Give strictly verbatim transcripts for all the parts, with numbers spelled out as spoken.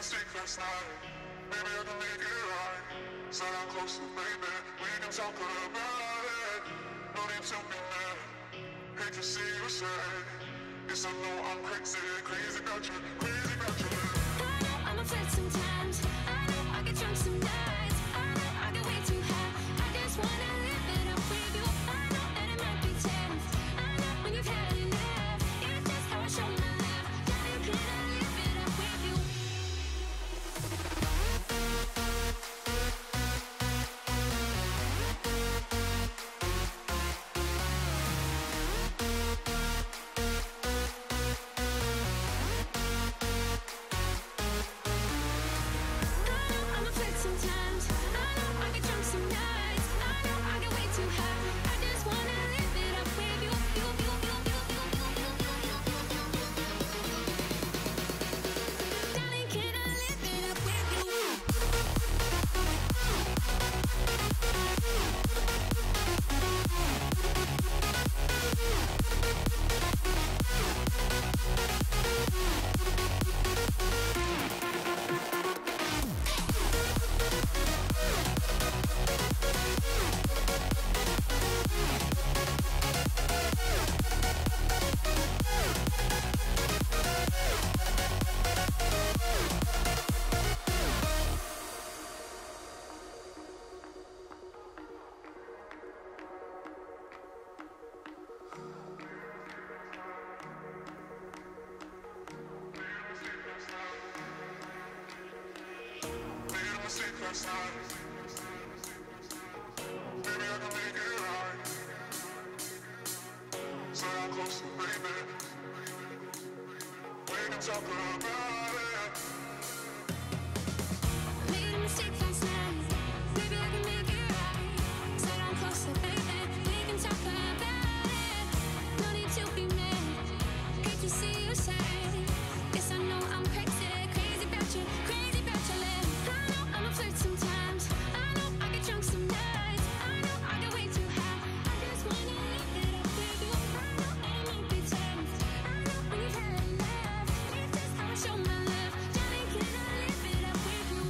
mistake last night. Maybe I can make it right. Sit down closer, baby. We can talk about it. No need to be mad. Hate to see you sad. Yes, I know I'm crazy, crazy about you, crazy about you. I know I'm a flirt sometimes. I know I get drunk some nights. I know I get way too high. I just wanna live it up with you. I know that it might be tense. I know when you've had enough. It's just how I show my love. Darling, can I live it up with you? Last night. Maybe I can make it right. Sit down closer, baby. We can talk about it. Made a mistake last night. Maybe I can make it right. Sit down closer, baby. We can talk about it. No need to be mad. Hate to see you sad. Yes, I know I'm crazy, crazy about you, crazy about your love. I know I'm a flirt sometimes. I know I get drunk some nights. I know I get way too high. I just wanna live it up with you. I know that it might be tense. I know when you've had enough. It's just how I show my love. Darling, can I live it up with you?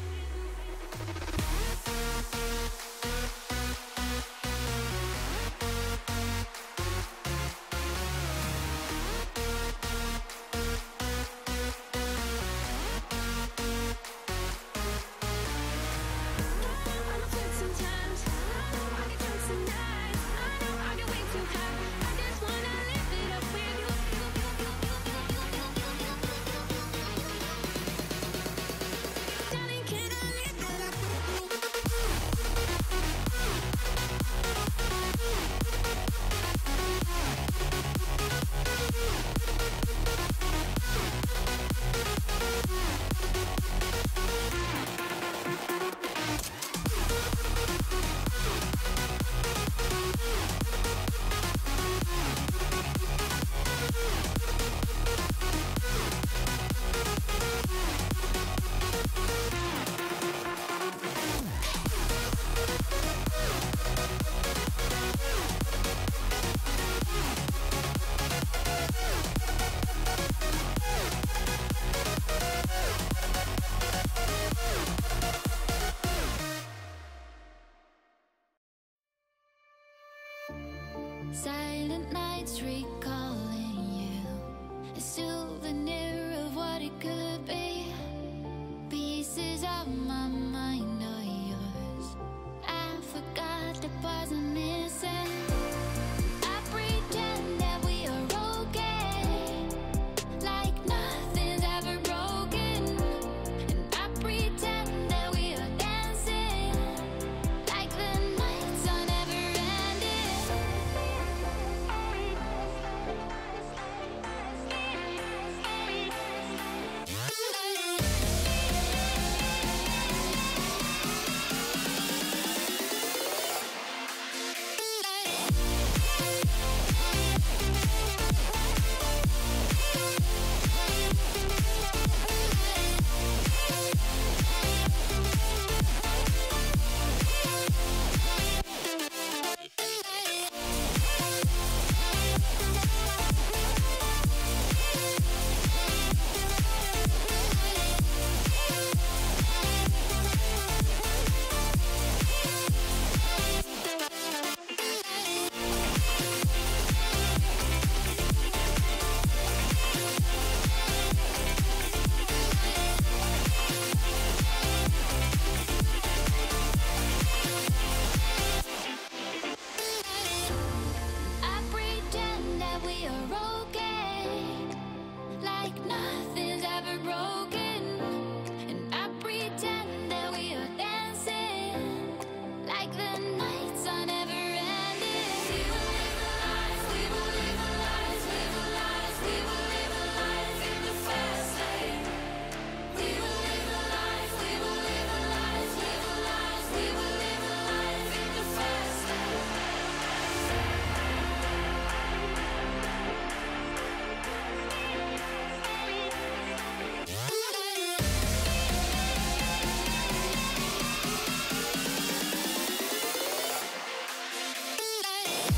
I'm a flirt sometimes. I know I get drunk some nights. I know I get way too high. I just wanna live it up with you. Darling, can I live it up with you? Silent nights recalling you, a souvenir of what it could be. Pieces of my mind are yours. I forgot the parts I'm missing. I pretend that we are okay, like nothing's ever broken. And I pretend that we are dancing, like the nights are never ending. Bye.